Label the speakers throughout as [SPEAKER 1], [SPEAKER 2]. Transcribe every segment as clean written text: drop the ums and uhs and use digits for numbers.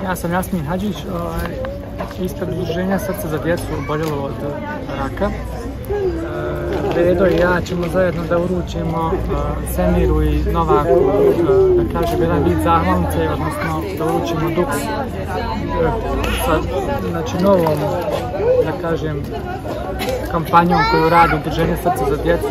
[SPEAKER 1] Ja sam Jasmin Hadžić, ispred Udruženja Srce za djecu oboljelo od raka. Redo i ja ćemo zajedno da uručimo Semiru i Novaku, da kažem, jedan vid zahvalnice, odnosno da uručimo Dux sa, znači, novom, da kažem, kampanjom koju radi Udruženje Srce za djecu.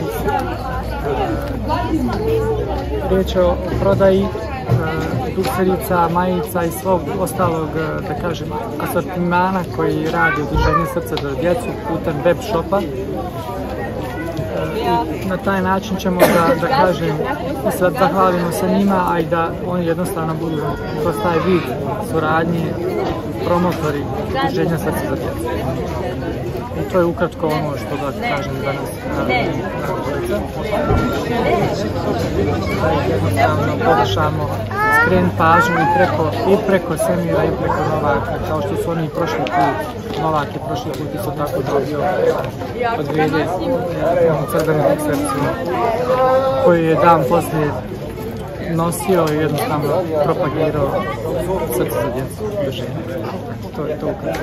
[SPEAKER 1] Riječ je o prodaji dukserica, majica i svog ostalog, da kažem, asortimana koji radi Udruženje Srce za djecu putem web shopa. I na taj način ćemo da kažem, zahvalimo se njima, a i da oni jednostavno budu kroz taj vid suradnje promotori Udruženja Srce za djecu. I to je ukratko ono što da kažem danas da jednostavno pokušamo skrenuti pažnju i preko Semira i preko Novaka, kao što su oni prošli put. Novak je prošli put isto tako dobio od Vede crvenu duksercu koju je dan poslije nosio i jednostavno propagirao Srce za djecu udruženja. To je to ukratko.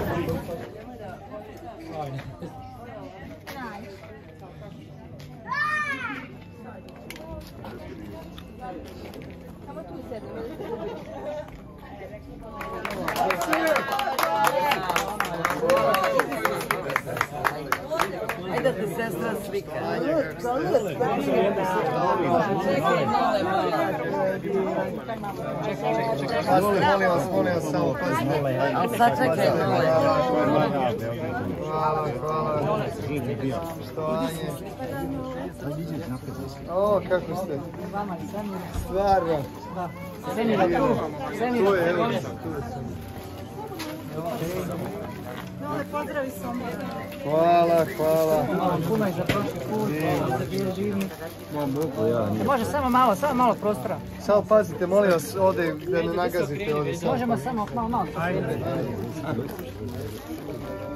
[SPEAKER 2] Ajde ti sestra slika.
[SPEAKER 3] Molim vas, samo pazite.
[SPEAKER 2] A sad čekaj.
[SPEAKER 3] Hvala. Štovanje. O, kako ste? Stvarno.
[SPEAKER 1] Semira tu.
[SPEAKER 3] Tu je, evo.
[SPEAKER 2] Pozdravi sam.
[SPEAKER 3] Hvala.
[SPEAKER 1] Puno je za prošli put, da ste bili živni. Može samo malo prostora.
[SPEAKER 3] Samo pazite, molim vas, ovdje da ne nagazite ovdje.
[SPEAKER 1] Možemo samo malo.
[SPEAKER 3] Ajde.